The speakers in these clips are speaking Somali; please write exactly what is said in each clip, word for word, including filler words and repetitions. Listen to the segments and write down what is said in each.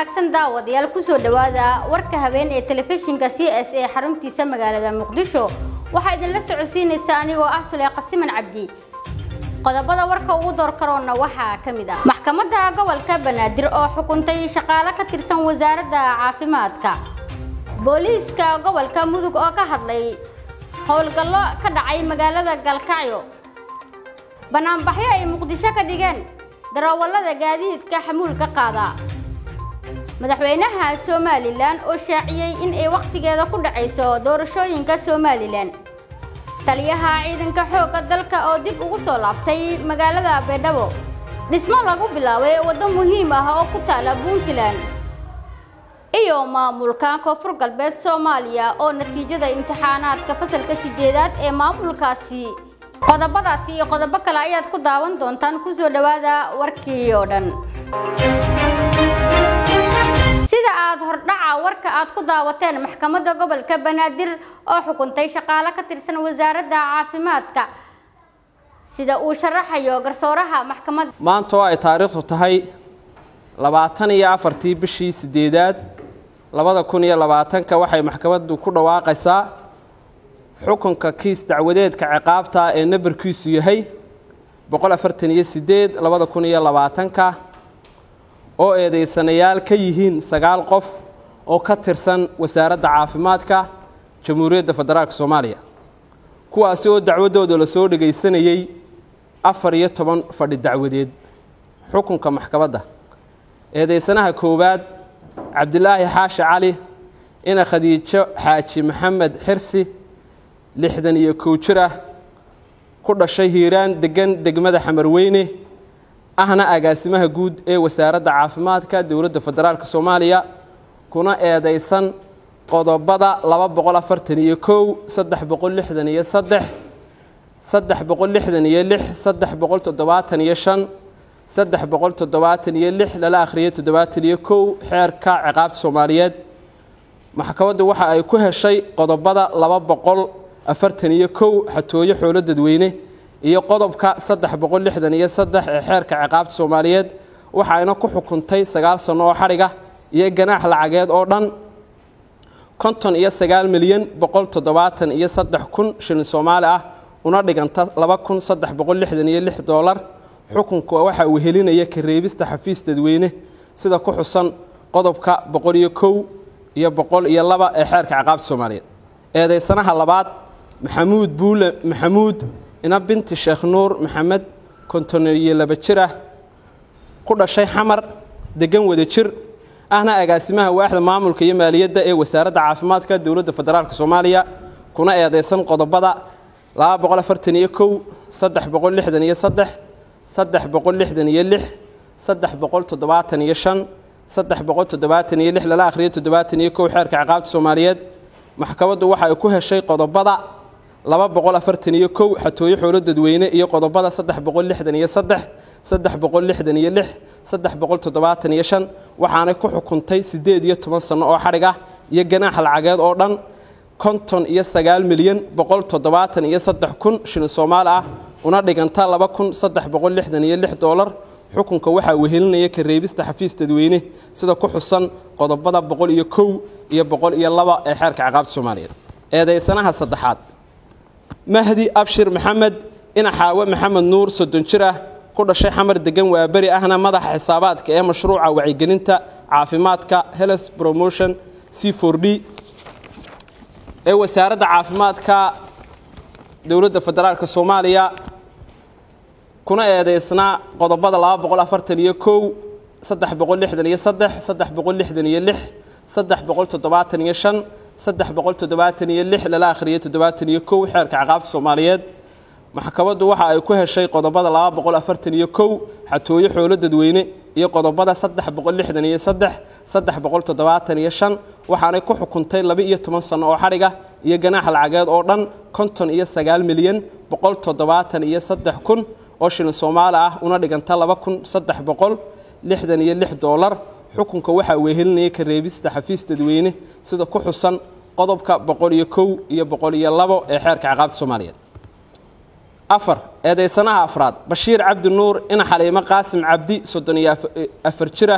wanaagsan daawadayaal ku soo dhawaada warka habeen ee telefishinka C S A xaruntiisa magaalada Muqdisho waxa idin la socodsiinaysaa anigoo ah Suley Qasiman Cabdi qodobada warka ugu door karoona waxa kamid ah maxkamadda gobolka Banaadir oo xukuntay shaqaale ka tirsan wasaaradda caafimaadka booliiska gobolka Mudug oo ka hadlay howlgallo ka dhacay magaalada Galkacyo banaanbaxyo ay Muqdisho ka dhigeen darawallada gaadiidka xamuulka qaada madaxweynaha Somaliland oo shaaciyay in ay waqtigeeda ku dhacayso doorashooyinka Somaliland taliyaha ciidanka xoogga dalka oo dib ugu soo laabtay magaalada Beedhabo dhismo lagu bilaabay wado muhiim ah oo ku taala Puntland iyo maamulka Koonfur Galbeed Soomaaliya oo natiijada imtixaanaadka fasalka sideedaad ee maamulkaasi qodobadaasi iyo qodobo kale ayaad ku daawan doontaan ku soo dhawaada warkii oo dhan sida aad hordhaca warka aad ku daawateen maxkamadda gobolka Banaadir oo xukuntay shaqaale ka tirsan wasaaradda caafimaadka sida uu sharaxayo garsooraha maxkamadda maanta oo ay taariikhdu tahay labaatan iyo afar bishii sideedaad labada kun iyo labaatan waxay maxkamaddu ku dhawaaqaysaa xukunka kiis dacwadeedka ciqaabta ee nambarkiisu yahay boqol afartan iyo sideed labada kun iyo labaatan oo eedeysanayaal ka yihiin sagaal qof oo ka tirsan wasaaradda caafimaadka Jamhuuriyadda Federaalka Soomaaliya kuwaas oo dacwadooda la soo dhageysanayay afar iyo toban fadhi dacwadeed xukunka maxkamadda eedeysanaha koowaad Cabdilaahi Xaashi Cali ina Khadiijo Xaaji Maxamed Xirsi lixdan iyo kow jir ah ku dhashay Hiiraan degan degmada Xamarweyne ahna agaasimaha guud ee wasaaradda caafimaadka dawladda federaalka Soomaaliya kuna eedeysan qodobada laba boqol afartan iyo kow saddex boqol lixdan iyo saddex saddex boqol lixdan iyo lix saddex boqol toddobaatan iyo shan saddex boqol toddobaatan iyo lix lala akhriyay toddobaatan iyo kow xeerka ciqaabta Soomaaliyeed maxkamaddu waxa ay ku heshay qodobada laba boqol afartan iyo kow xatooyo xoolo dadweyne iyo qodobka saddex boqol lixdan iyo saddex ee xeerka ciqaabta Soomaaliyeed waxa ayna ku xukuntay sagaal sano oo xariga iyo ganaax lacageed oo dhan konton iyo sagaal milyan boqol toddobaatan iyo saddex kun shilin Soomaali ah una dhiganta laba kun saddex boqol lixdan iyo lix dollar xukunku waxa uu helinaya ka reebista xafiis dadweyne sida ku xusan qodobka boqol iyo kow iyo boqol iyo laba ee xeerka ciqaabta Soomaaliyeed eedeysanaha labaad Maxamuud Buule Maxamuud ina binti Sheekh Nuur Maxamed konton iyo laba jir ah ku dhashay Xamar degan wada jir ahna agaasimaha waaxda maamulka iyo maaliyadda ee wasaaradda caafimaadka dawladda federaalka Soomaaliya kuna eedeysan qodobada laba boqol afartan iyo kow saddex boqol lixdan iyo saddex saddex boqol lixdan iyo lix saddex boqol toddobaatan iyo shan saddex boqol toddobaatan iyo lix lala akhriyay toddobaatan iyo kow xeerka ciqaabta Soomaaliyeed maxkamaddu waxa ay ku heshay qodobada laba boqol afartan iyo kow xatooyo xoolo dadweyne iyo qodobada saddex boqol lixdan iyo saddex saddex boqol lixdan iyo lix saddex boqol toddobaatan iyo shan waxaana ku xukuntay sideed iyo toban sano oo xariga iyo ganaax lacageed oo dhan konton iyo sagaal milyan boqol toddobaatan iyo saddex kun shilin Soomaali ah una dhiganta laba kun saddex boqol lixdan iyo lix dollar xukunka waxa uu helinaya ka reebista xafiis dadweyne sida ku xusan qodobada boqol iyo kow iyo boqol iyo laba ee xeerka ciqaabta Soomaaliyeed eedeysanaha saddexaad Mahdi Abshir Maxamed ina Xaawa Maxamed Nuur soddon jir ah ku dhashay Xamar degan waa bari ahna madaxa xisaabaadka ee mashruuca wacyigelinta caafimaadka Health Promotion C four D ee wasaaradda caafimaadka dawladda federaalka Soomaaliya kuna eedeysna qodobada laba boqol afartan iyo kow saddex boqol lixdan iyo saddex saddex boqol lixdan iyo lix saddex boqol toddobaatan iyo shan saddex boqol toddobaatan iyo lix lala akhriyay toddobaatan iyo kow xeerka ciqaabta Soomaaliyeed maxkamaddu waxa ay ku heshay qodobada laba boqol afartan iyo kow xatooyo xoolo dadweyne iyo qodobada saddex boqol lixdan iyo saddex saddex boqol toddobaatan iyo shan waxaana ku xukuntay laba iyo toban sano oo xariga iyo ganaax lacageed oo dhan konton iyo sagaal milyan boqol toddobaatan iyo saddex kun oo shilin Soomaali ah una dhiganta laba kun saddex boqol lixdan iyo lix dollar xukunka waxa uu helinaya ka reebista xafiis dadweyne sida ku xusan qodobka boqol iyo kow iyo boqol iyo laba ee xeerka ciqaabta Soomaaliyeed afar eedeysanaha afraad Bashiir Cabdi Nuur ina Xaliimo Qaasim Cabdi soddon iyo afar jir ah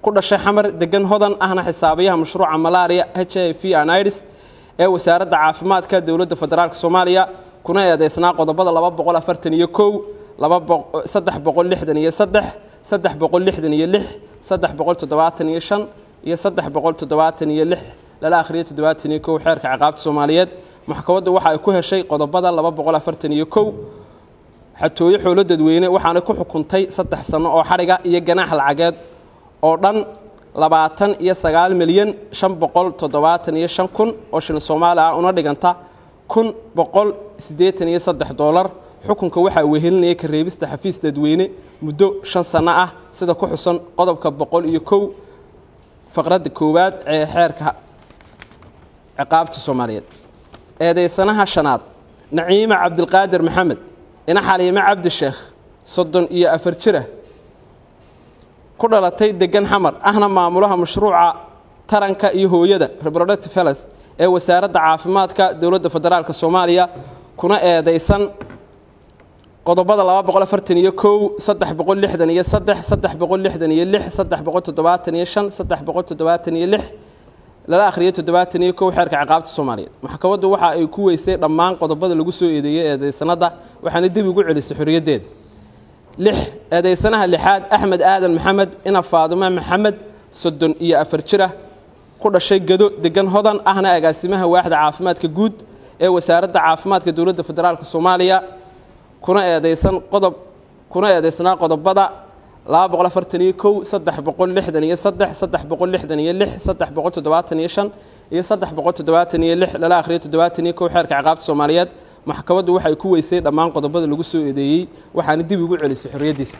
ku dhashay xamar degan hodan ahna xisaabiyaha mashruuca malaria H I V and AIDS ee wasaaradda caafimaadka dowladda federaalka Soomaaliya kuna eedeysnaa qodobada laba boqol afartan iyo kow saddex boqol lixdan iyo saddex saddex boqol lixdan iyo lix saddex boqol toddobaatan iyo shan iyo saddex boqol toddobaatan iyo lix lala akhriyo toddobaatan iyo kow xeerka ciqaabta Soomaaliyeed maxkamaddu waxa ay ku heshay qodobada laba boqol afartan iyo kow xatooyo xoolo dadweyne waxaana ku xukuntay saddex sano oo xariga iyo ganaax lacageed oo dhan labaatan iyo sagaal milyan shan boqol toddobaatan iyo shan kun oo shilin Soomaali ah una dhiganta kun boqol siddeetan iyo saddex dollar xukunka waxa uu helinayay ka reebista xafiis dadweyne muddo shan sano ah sida ku xusan qodobka boqol iyo kow faqradda koowaad ee xeerka ciqaabta Soomaaliyeed eedeysanaha shanaad Naciima Cabdilqaadir Maxamed ina Xaliime Cabdi Sheekh soddon iyo afar jir ku dhalatay degan xamar ahna maamulaha mashruuca taranka iyo hooyada reproductive health ee wasaaradda caafimaadka dowladda federaalka Soomaaliya kuna eedeysan qodobada laba boqol afartan iyo kow saddex boqol lixdan iyo saddex saddex boqol lixdan iyo lix saddex boqol toddobaatan iyo shan saddex boqol toddobaatan iyo lix lala akhriyo toddobaatan iyo kow xeerka ciqaabta Soomaaliyeed maxkamaddu waxa ay ku weysay dhammaan qodobada lagu soo eedeeyay eedeysanada waxaana dib ugu celisay xorriyadeeda lix eedeysanaha lixaad Axmed Aadan Maxamed ina Faaduma Maxamed soddon iyo afar jir ku dhashay Gado degan hodan ahna agaasimaha waaxda caafimaadka guud ee wasaaradda caafimaadka dowladda federaalka Soomaaliya kuna eedeysan qodob kuna eedeysnaa qodobada laba boqol afartan iyo kow saddex boqol lixdan iyo saddex saddex boqol lixdan iyo lix saddex boqol toddobaatan iyo shan iyo saddex boqol toddobaatan iyo lix lala akhriyo toddobaatan iyo kow xeerka ciqaabta Soomaaliyeed maxkamaddu waxay ku weysay dhammaan qodobada lagu soo eedeeyay waxaana dib ugu celisay xorriyadiisa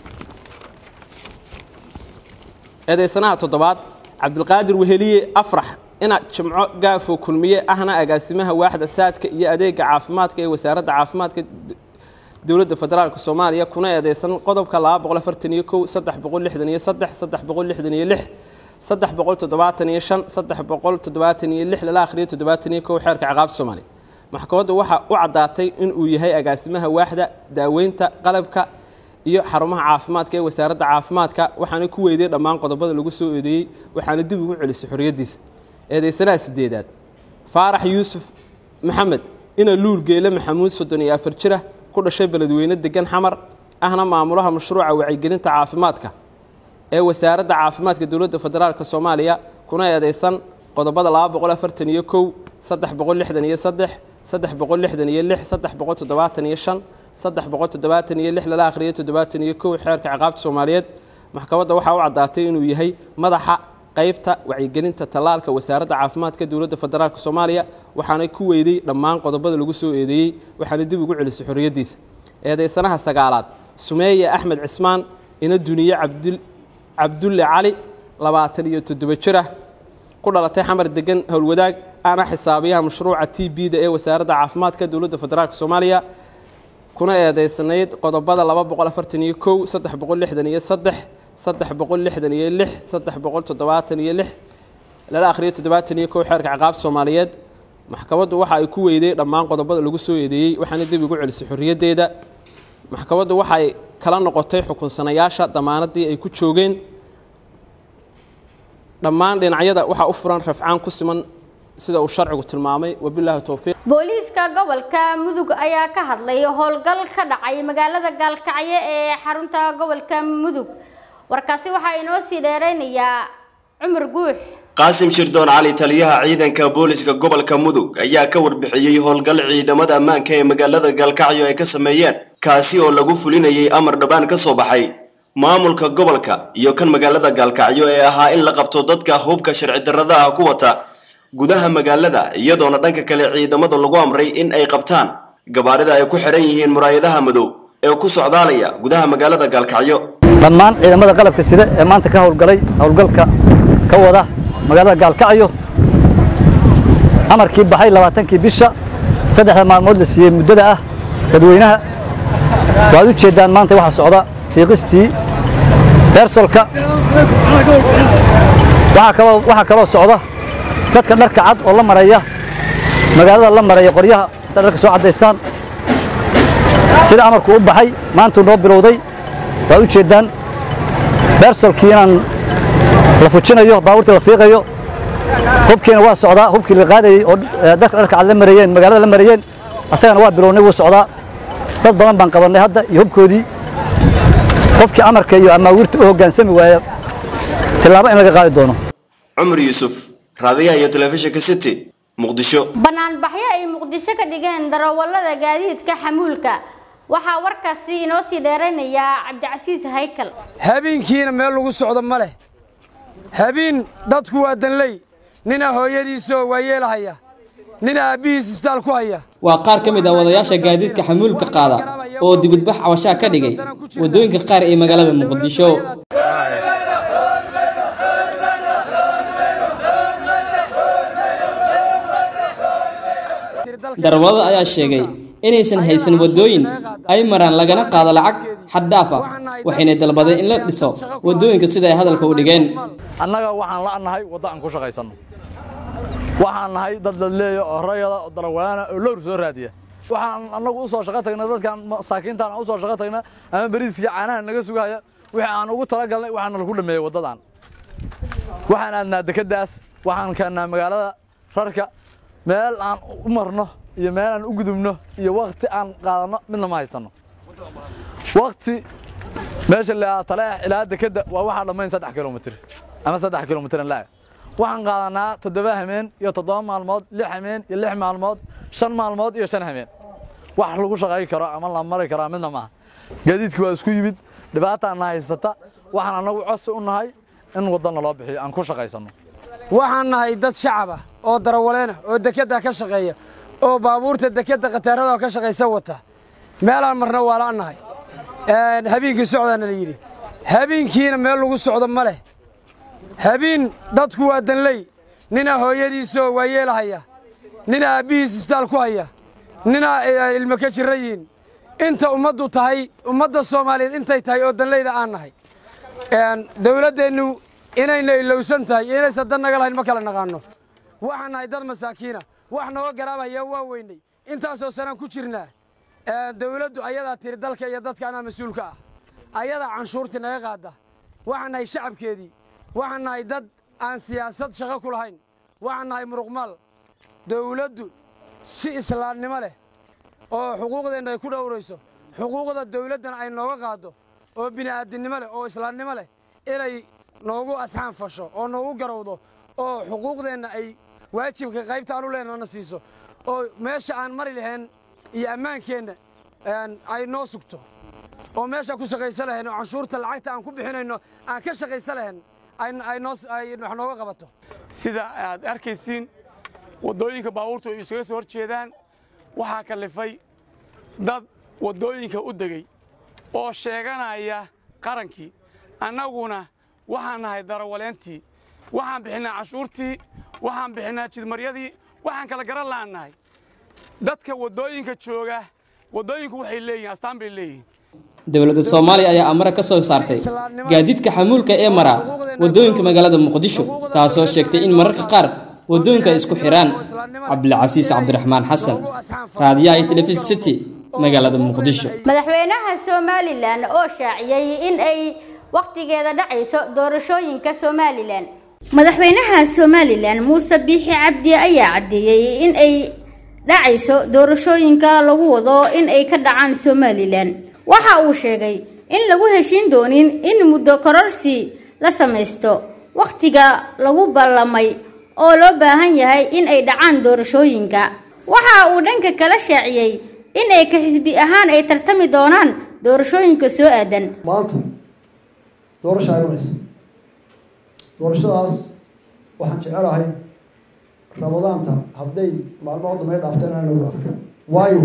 eedeysanaha toddobaad Cabdilqaadir Weheliye Afrax ina Jimco Gaafo Kulmiye ahna agaasimaha waaxda saadka iyo adeega caafimaadka ee wasaaradda caafimaadka dowladda federaalka Soomaaliya kuna eedeysan qodobka laba boqol afartan iyo kow saddex boqol lixdan iyo saddex saddex boqol lixdan iyo lix saddex boqol toddobaatan iyo shan saddex boqol toddobaatan iyo lix lala akhriyo toddobaatan iyo kow xeerka ciqaabta Soomaaliya maxkamaddu waxa u cadaatay in uu yahay agaasimaha waaxda daaweynta qalabka iyo xarumaha caafimaadka ee wasaaradda caafimaadka waxaana ku weyday dhammaan qodobada lagu soo eedeeyay waxaana dib ugu celisay xorriyadiisa eedeysanaha sideedaad Faarax Yuusuf Maxamed ina Luul Geele Maxamuud soddon iyo afar jir ku dhashay beledweyne degan xamar ahna maamulaha mashruuca wacyigelinta caafimaadka ee wasaaradda caafimaadka dowladda federaalka Soomaaliya kuna eedeysan qodobada laba boqol afartan iyo kow saddex boqol lixdan iyo saddex saddex boqol lixdan iyo lix saddex boqol toddobaatan iyo shan saddex boqol toddobaatan iyo lix lala akhriyo toddobaatan iyo kow xeerka ciqaabta Soomaaliyeed maxkamadda waxa uu cadaatay inuu yahay madaxa qaybta wacyigelinta talaalka wasaaradda caafimaadka dowladda federaalka Soomaaliya waxaana ku weyday dhammaan qodobada lagu soo eedeeyay waxaana dib ugu celisay xorriyadiisa eedeysanaha sagaalaad Sumeeye Axmed Cismaan ina Duniye Cabdul Cabdulle Cali labaatan iyo toddoba jir ku dhalatay xamar degan howlwadaag ana xisaabiyaha mashruuca T B da ee wasaaradda caafimaadka dowladda federaalka Soomaaliya kuna eedeysanayd qodobada laba boqol afartan iyo kow saddex boqol lixdan iyo saddex saddex boqol lixdan iyo lix saddex boqol toddobaatan iyo lix lala akhriyo toddobaatan iyo kow xeerka ciqaabta Soomaaliyeed maxkamaddu waxa ay ku weyday dhammaan qodobada lagu soo eedeeyay waxaana dib ugu celisay xorriyadeeda maxkamaddu waxa ay kala noqotay xukunsanayaasha damaanadii ay ku joogeen dhammaan dhinacyada waxa u furan rafcaan ku siman sida uu sharcigu tilmaamay wabillahi tawfiiq booliiska gobolka Mudug ayaa ka hadlay howlgal ka dhacay magaalada Gaalkacyo ee xarunta gobolka Mudug warkaasi waxa inoo sii dheeraynayaa Cumar Guux Qaasim Shirdoon Cali taliyaha ciidanka booliiska gobolka Mudug ayaa ka warbixiyay howlgal ciidamada ammaanka ee magaalada Gaalkacyo ay ka sameeyeen kaasi oo lagu fulinayay amar dhabaan ka soo baxay maamulka gobolka iyo kan magaalada Gaalkacyo ee ahaa in la qabto dadka hubka sharci darrada ah ku wata gudaha magaalada iyadoona dhanka kale ciidamada lagu amray in ay qabtaan gabaarida ay ku xiran yihiin muraayadaha madow ee ku socdaalaya gudaha magaalada Gaalkacyo dhammaan ciidamada qalabka sida ee maanta ka howlgalay howlgalka ka wada magaalada Gaalkacyo amarkii baxay labaatankii bisha saddexda maalmood la siiyay muddada ah dadweynaha waad u jeedaan maanta waxa socda fiiqistii beersolka waxa kale waxa kale socda dadka dharka cad oo la maraya magaalada la maraya qoryaha dharka soo cadeystaan sida amarku u baxay maanta noo bilowday waad u jeedaan beersolkiinan la fujinayo baabuurta la fiiqayo hubkiina waa socdaa hubkii la qaadayay oo dadka dharka cad la marayeen magaalada la marayeen asagana waa bilownay wuu socdaa dad badan baan qabanay hadda iyo hubkoodii qofkii amarka iyo amaawiirta u hoggaansami waaya tilaabo in laga qaadi doono cumar yuusuf raadiyaha iyo telefishinka city muqdisho banaanbaxyo ay muqdisho ka dhigeen darawallada gaadiidka xamuulka waxaa warkaasi inoo sii dheeraynaya cabdicasiis haykal habeenkiina meel lagu socdo ma leh habeen dadku waa danley nina hooyadiisoo waa yeelahaya nina aabbihiis isbitaal ku haya waa qaar ka mid ah wadayaasha gaadiidka xamuulka qaada oo dibadbax cawashaa ka dhigay waddooyinka qaar ee magaalada muqdisho darawallada ayaa sheegay inaysan haysan waddooyin ay maraan lagana qaado lacag xad dhaaf ah waxayna dalbadeen in la dhiso waddooyinka sida ay hadalka u dhigeen annaga waxaan la'nahay waddo aan ku shaqaysanno waxaan nahay dad dadleeya oo rayada oo darawalaana oo lowr soo raadiya waxaan annagu u soo shaqo tagnay dadkan masaakiintaan u soo shaqo tagnay ama bariiska caanaha naga sugaya wixii aan ugu talagalnay waxaan lagu dhameeyay waddadan waxaan aadnaa dekedaas waxaan keenaa magaalada rarka meel aan u marno iyo meel aan u gudubno iyo waqti aan qaadano midna ma haysano waqti meesha la taleex ilaa dekeda waa waxa dhamayn saddex kiiloomitir ama saddex kiiloomitir la waxaan qaadanaa toddoba hameen iyo toddoba maalmood lix hameen iyo lix maalmood shan maalmood iyo shan hameen wax lagu shaqay karo ama la mari karo midna ma gaadiidku waa isku yimid dhibaato aan haysata waxaan anagu cos u nahay in wadana loo bixiyo aan ku shaqaysano waxaan nahay dad shacab ah oo darawaleena oo dekeda ka shaqeeya oo baabuurta dekeda qataarada ka shaqeysa wata meelaan marna waa la nahay een habeenkii socdaana la yiri habeenkiina meel lagu socdo ma leh habeen dadku waa danley nina hooyadiisoo waa yeelahaya nina aabbihiis isbitaal ku haya nina ilmo ka jirayiin inta ummaddu tahay ummadda Soomaaliyeed intay tahay oo danleyda aan nahay een dawladdeenu inayna ilowsan tahay inay sadan naga lahayn ma kala naqaano waxaan nahay dad masaakiina wax nooga garaabaya waa weynay intaasoo sanaan ku jirnaa ee dawladdu ayada tiri dalka iyo dadka ana mas'uulka ah ayada canshuurta naga qaada waxaan nahay shacabkeedii waxaan nahay dad aan siyaasad shaqo ku lahayn waxaan nahay muruqmaal dawladdu si islaamnimo leh oo xuquuqdeena ay ku dhowrayso xuquuqda dawladdan ay nooga qaado oo bini'aadanimo leh oo islaamnimo leh inay noogu asxaan fasho oo noogu garowdo oo xuquuqdeena ay waajibka qaybta aan u leenahay siiso oo meesha aan mari lahayn iyo ammaankeena ay noo sugto oo meesha ku shaqaysan lahayn oo canshuurta lacagta aan ku bixinayno aan ka shaqaysan lahayn ay ay noo ay wax nooga qabato sida aad arkaysiin wadooyinka baabuurtu ay isaga soo horjeedaan waxa kalifay dad wadooyinka u degay oo sheeganaya qarankii annaguna waxaan nahay darawaleentii waxaan bixinaa canshuurtii waxaan bixinaa jidmaryadii waxaan kala garan laanahay dadka wadooyinka jooga wadooyinku waxay leeyihiin astaan bay leeyihiin dawladda Soomaaliya ayaa amar ka soo saartay gaadiidka xamuulka ee mara wadooyinka magaalada Muqdisho taasoo sheegtay in mararka qaar wadooyinka isku xiraan Cabdilcasiis Cabdiraxmaan Xasan raadiyaha Television City magaalada Muqdisho madaxweynaha Soomaaliland oo shaaciyay in ay waqtigeeda dhacayso doorashooyinka Soomaaliland madaxweynaha Soomaaliland Muuse Biixi Cabdi ayaa cadeeyay in ay dhacayso doorashooyinka lagu wado in ay ka dhacaan Soomaaliland waxa uu sheegay in lagu heshiin doonin in muddo kororsi la sameysto waqtiga lagu ballamay oo loo baahan yahay in ay dhacaan doorashooyinka waxa uu dhanka kala shaaciyay in ay ka xisbi ahaan ay tartami doonaan doorashooyinka soo aadan maanta doorasho ay wadayso doorashadaas waxaan jecelahay ramadaanta hadday maalmo dambe dhaafteen aan ugu dhaafo waayo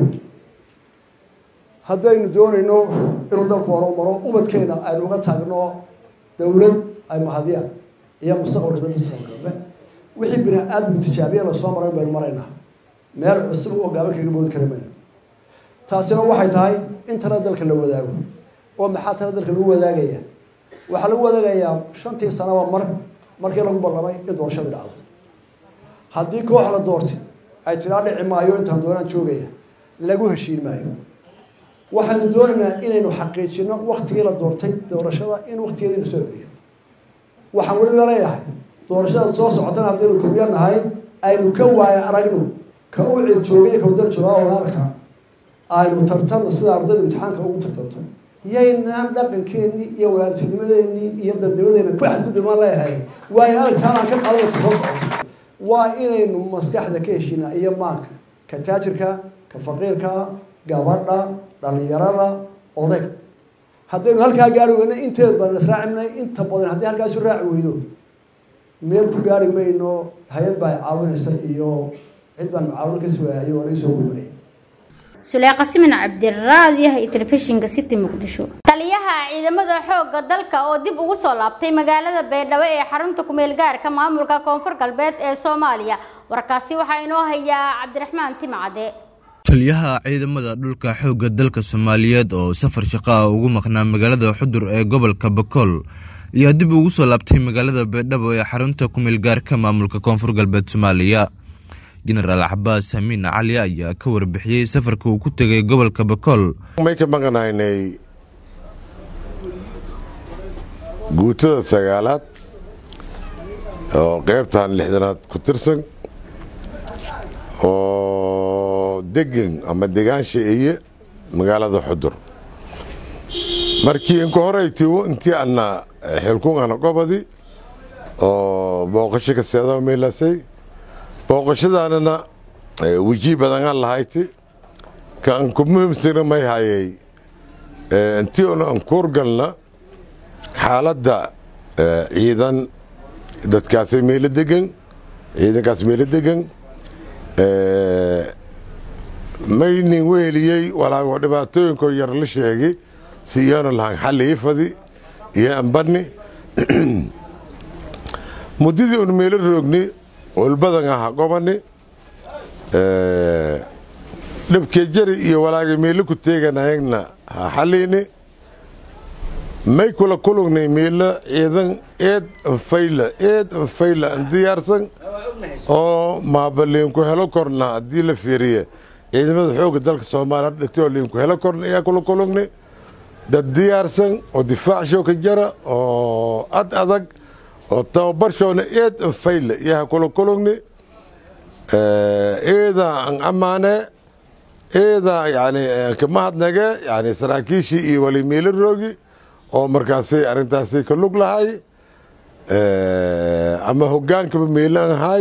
haddaynu doonayno inuu dalku horumaro ubadkeena aynu uga taagno dawlad ay mahadiyaan iyo mustaqbalka mustaqbalka wixii bini aadam tijaabiye la soo maray baynu maraynaa meel cusub oo gaaban kaga boodi kara mayno taasina waxay tahay in tala dalka la wadaago oo maxaa tala dalka lagu wadaagaya waxaa lagu wadaagayaa shantii sanaba mar markii lagu ballamay in doorashada dhacdo haddii koox la doortay ay tiraa dhici maayo intaan doonaan joogaya lagu heshiin maayo waxaanu doonaynaa inaynu xaqiijino waqtigii la doortay doorashada in waqtigeedii la soo celiyo waxaan weliba leeyahay doorashada soo socotana haddaynu kulmiyo nahay aynu ka waaya aragno ka u cid joogay ka wadar joogaa walaalka aynu tartanno sida ardayda imtixaanka ugu tartanto yaynaan dhaqankeennii iyo walaaltinimadeennii iyo dadnimadeenna ku xadgudubaan leeyahay waayo aragtaan ka qaadana soo socoto waa inaynu maskaxda ka heshinaa iyo maanka ka taajirka ka faqiirka gabadha dhalinyarada oday haddaynu halkaa gaari weyno inteed baan israacimnay inta badan haddii halkaasu raaci weydo meel ku gaari mayno hay-ad baa caawinaysa iyo cid baan mucaawin ka sugaaya waa laga soo warwaray سليقة سمن عبد الراضي تلفزيون قصتي مقدشو تليها ciidamada xooga dalka oo dib ugu soo laabtay magaalada Beedhabo ee xarunta ku meel gaarka maamulka Koonfur Galbeed ee Soomaaliya warkaasi waxa inoo haya Cabdiraxmaan Timcade taliyaha ciidamada dhulka xooga dalka Soomaaliyeed oo safar shaqo ah ugu maqnaa magaalada Xudur ee gobolka Bakool iyo dib ugu soo laabtay magaalada Beedhabo ee xarunta ku meel gaarka maamulka Koonfur Galbeed Soomaaliya General Abbas Amin Ali ayaa ka warbixiyay safarka uu ku tagay gobolka Bakool may ka maqnaynay guutada sagaalaad oo qaybtan lixdanaad ku tirsan oo degan ama deegaansha iyo magaalada Xudur markii in ka horeeyay intii ana xilkuna qobadi oo booqasho ka seedo meelasay booqashadaana wajii badan lahayti kan ku muhiimsan ma hayay intii aan koorgalna xaaladda ciidan dadkaas meel degan ciidankaas meel degan ee maynin weeliyay walaago dhibaatooyinka yar la sheegay si yar lahan xalifadi iyo ambani mudidii uu meel roogni walbadan ah gobani ee dibkii jari iyo walaaga meel ku teeganayna xalini may kula kulugnay meel ciidan eed fayla eed fayla diyaarsan oo ma balin ku helo korna hadii la fiiriyo ciidamada xooga dalka Soomaaliyeed dhintay lin ku helo korna ayaa kula kulugnay dad diyaarsan oo difaac soo ka jara oo ad adag oo tababar shoona eed fayla yaa kula kulugni eeda an amaane eeda yani kama hadnaga yani saraakiishi iyo wali meel roogi oo markaasay arintaasay ka lug lahay ama hoggaanka meelan hay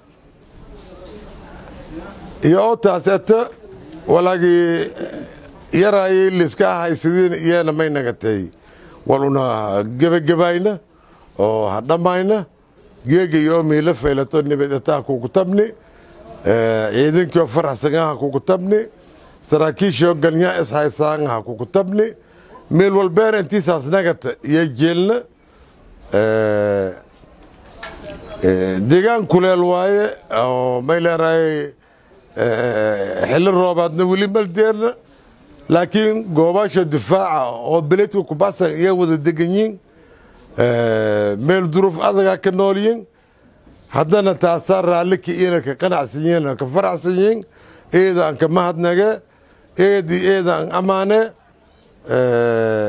iyo taasata walaagi yaraay liska haysidin iyana may nagatay waluna gabagabayna oo hadhamayna geega iyo meel faylato nibadata ku kutabni ee ciidanka faraxsanaha ku kutabni saraakiisha galnya is haysaanaha ku kutabni meel walbeer intiisaas nagata iyo jeelna ee deegaan kuleel waaye oo mayleeray xilli roobaadna wali maldeerna laakiin goobasha difaaca oo beledka ku baasan iyo wada deganyiin meel duruuf adaga ka nooliyeen haddana taasar raalki ina ka qanacsiin ka faraxsiin eedan ka mahadnaga eedi eedan amaane ee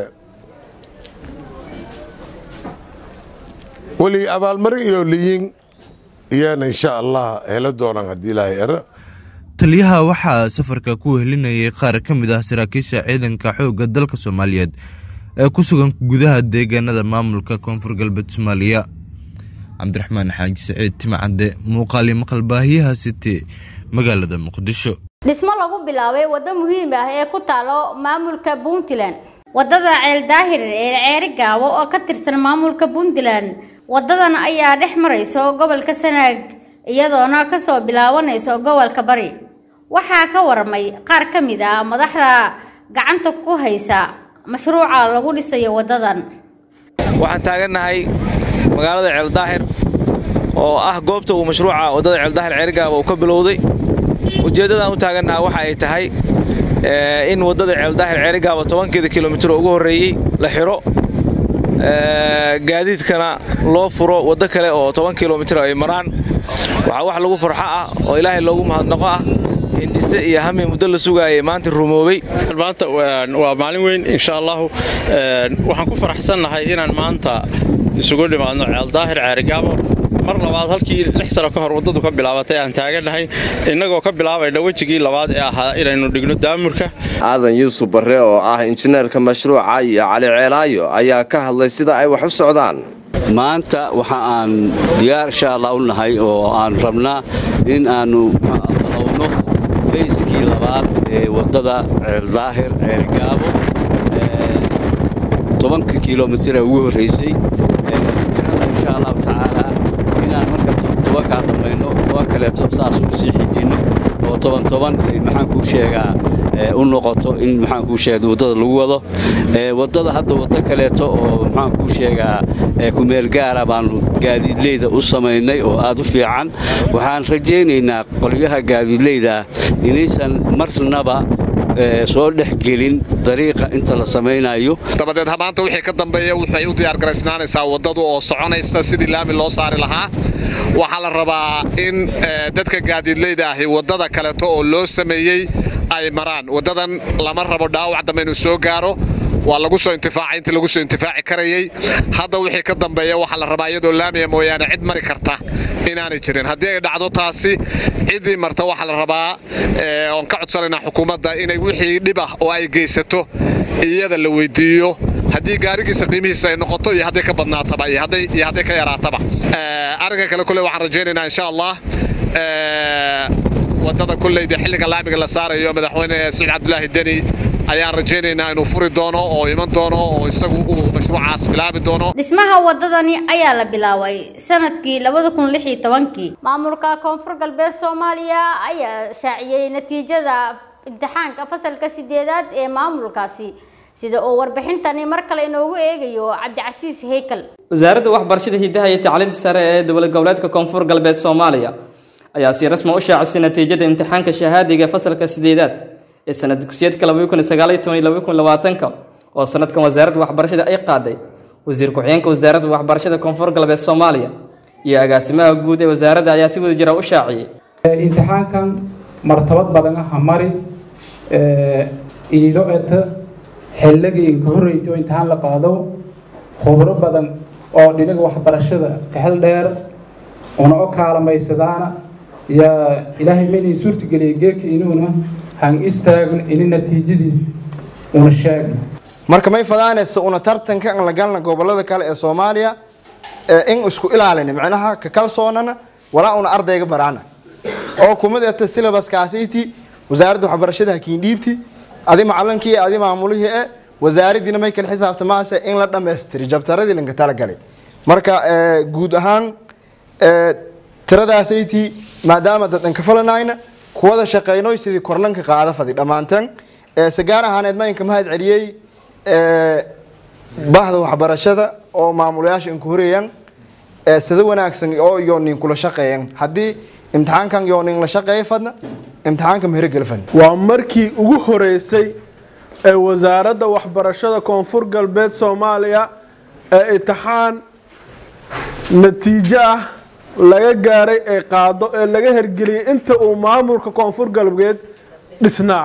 wali abaal marin iyo liin iyana insha Allah hela doonaan hadii Ilaahay ara taliyaha waxa safarka ku helinayay qaar ka mid ah saraakiisha ciidanka xooga dalka Soomaaliyeed ee ku sugan gudaha deegaanada maamulka Koonfur Galbeed Soomaaliya Cabdiraxmaan Xaaji Saciid Timcade muuqaal maqal baahiyaha city magaalada Muqdisho dhismo lagu bilaabay wada muhiim ah ee ku taalo maamulka Puntland wadada Ceel Daahir ee Ceerigaabo oo ka tirsan maamulka Puntland wadadan ayaa dhex marayso gobolka Sanaag iyadoona ka soo bilaabanayso gobolka Bari waxa ka warmay qaar ka mid ah madaxda gacanta ku haysa mashruuca lagu dhisayo wadadan waxaan taaganahay magaalada Ceel Daahir oo ah goobta uu mashruuca wadada Ceel Daahir Ceerigaabo ka bilowday ujeedada uu taaganahay waxa ay tahay in wadada Ceel Daahir Ceerigaabo toban kiiloomitir ugu horeeyay la xiro gaadiidkana loo furo wada kale oo toban kiiloomitir ay maraan waxa wax lagu farxo ah oo Ilaahay loogu mahadnaqo ah hindise iyo hami muddo la sugaayay maanta rumoobay maanta waa maalin weyn insha Allah waxaan ku faraxsanahay inaan maanta isugu dhimaadno Ceel Daahir Ceerigaabo mar labaad halkii lix sano ka hor wadadu ka bilaabatay aan taaganahay inagoo ka bilaabayna wajigii labaad ee ahaa inaynu dhigno daamurka aadan Yuusuf Barre oo ah injineerka mashruuca iyo Cali Ceelaayo ayaa ka hadlay sida ay wax u socdaan maanta waxa aan diyaar insha Allah u nahay oo aan rabnaa in aanu bilowno fayskii labaad ee wadada Ceel Daahir Ceerigaabo toban kiiloomitir ugu horeysay insha Allah ta'ala inaan marka toban ka dhamayno toban kale saas u sii xijino oo toban toban maxaan ku sheegaa u noqoto in maxaan ku sheegay wadada lagu wado ee wadada hadda wada kale to oo maxaan ku sheegaa ku meel gaar ah baan gaadiidleyda u sameeynay oo aad u fiican waxaan rajaynaynaa qoliyaha gaadiidleyda inaysan marnaba soo dhaxgelin dariiqa inta la sameeynayo dabadeed maanta wixii ka dambeeyay waxay u diyaar gareysnaanaysaa wadadu oo soconaysa sidii laami loo saari lahaa waxa la rabaa in dadka gaadiidleyda ah wadada kale to oo loo sameeyay ay maraan wadadan lama rabo dhaawac dambe inuu soo gaaro waa lagu soo intifaacay inta lagu soo intifaaci karayay hadda wixii ka dambeeya waxa la rabaa iyadoo laamiya mooyaane cid mari karta inaanay jirin haddii ay dhacdo taasi cidii marta waxa la rabaa ee on ka codsanayna xukuumadda inay wixii dhib ah oo ay geysato iyada la weydiiyo haddii gaarigiisa qiimihiisa ay noqoto iyo haddii ka badnaataba iyo haddii iyo haddii ka yaraataba arrinka kale kulay waxaan rajaynaynaa insha Allah wadada kullayda xilliga laamiga la saarayo madaxweyne Saciid Cabdullaahi Deni ayaan rajaynaynaa inuu furi doono oo iman doono oo isagu uu mashruucaas bilaabi doono dhismaha wadadani ayaa la bilaabay sanadkii laba kun iyo lix iyo toban maamulka koonfur galbeed Soomaaliya ayaa shaaciyay natiijada imtixaanka fasalka sideedaad ee maamulkaasi sida oo warbixintani mar kale inoogu eegayo Cabdicasiis Heykal wasaaradda waxbarashada hidaha iyo tacliinta sare ee dowlad goboleedka koonfur galbeed Soomaaliya ayaa si rasmi ah u shaacisay natiijada imtixaanka shahaadiga fasalka sideedaad ee sanad dugsiyeedka laba kun iyo sagaal iyo toban ilaa laba kun iyo labaatan oo sanadkan wasaaradda waxbarashada ay qaaday wasiir ku-xigeenka wasaaradda waxbarashada koonfur galbeed Soomaaliya iyo agaasimaha guud ee wasaaradda ayaa si wada jira u shaaciyay imtixaankan martabad badan ah mari ee iido eta xilligii ka horeeyay imtixaan la qaado khubaro badan oo dhinaca waxbarashada ka hel dheer oo oo kaalmaysadana ya ilaahay meel suurti galiyay geedka inuuna han istaagin in natiijadiisa una sheeg marka may fadaanayso una tartanka aan la galna gobolada kale ee Soomaaliya ee in isku ilaalin macnaha ka kalsoonana walaa una ardayga barana oo kumadeeta syllabus kaasiti wasaaradda waxbarashada hakiin dhiibti adi macallinkii adi maamulihii ee wasaaraddiina may kala xisaabtamaasay in la dhameystiro jabtaradii lanka tala galay marka guud ahaan ee tiradaasiti maadaama dad ka falanayna kuwada shaqeynay sidii korlanka qaada fadi dhamaantan ee sagaar ahaaneed maynka mahad celiyay ee bahda waxbarashada oo maamulayaasha in ku horeeyaan ee sida wanaagsan oo iyo nin kula shaqeeyaan hadii imtixaankan iyo nin la shaqeey fadna imtixaanka meher galfan waa markii ugu horeysay ee wasaaradda waxbarashada koonfur galbeed Soomaaliya ee imtixaan natiijo ah laga gaaray ee qaado ee laga hergeliyay inta uu maamulka koonfur galbeed dhisnaa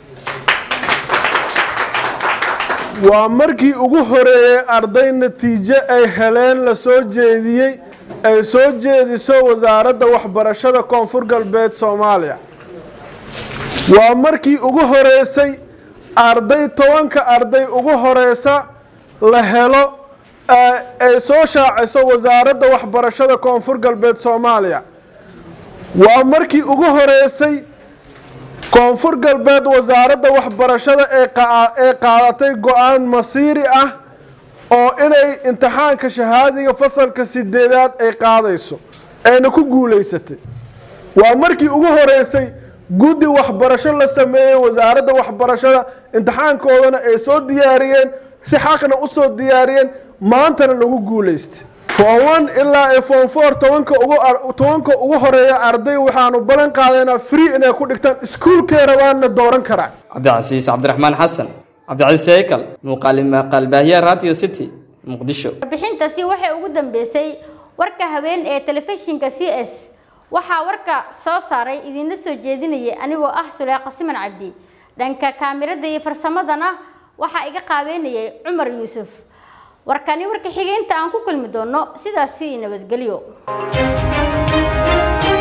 waa markii ugu horeeyay arday natiijo ay heleen la soo jeediyay ay soo jeediso wasaaradda waxbarashada koonfur galbeed Soomaaliya waa markii ugu horeysay arday tobanka arday ugu horeysa la helo ay soo shaaciso wasaaradda waxbarashada koonfur galbeed Soomaaliya waa markii ugu horeysay koonfur galbeed wasaaradda waxbarashada ee qaadatay go'aan masiiri ah oo inay imtixaanka shahaadiga fasalka sideedaad ay qaadayso ayna ku guuleysatay waa markii ugu horeysay guddi waxbarasho la sameeyay wasaaradda waxbarashada imtixaankoodana ay soo diyaariyeen si xaqna u soo diyaariyeen maantana lagu guuleystay form one ilaa form four tobanka ugu tobanka ugu horeeya arday waxaanu balan qaadeynaa free inay ku dhigtaan iskuulkay rabaanna dooran karaan Cabdicasiis Cabdiraxmaan Xasan Cabdicasiis Heykal muuqaalima qalbaahiya Radio City Muqdisho bixintaasi waxay ugu dambeysay warka habeen ee telefishinka C S waxaa warka soo saaray idinla soo jeedinayay anigoo ah Suleeqa Siman Cabdi dhanka kaamirada iyo farsamadana waxa iga qaabeynayay Cumar Yuusuf warkani warka xigeynta aan ku kulmi doono sidaas si nabadgelyo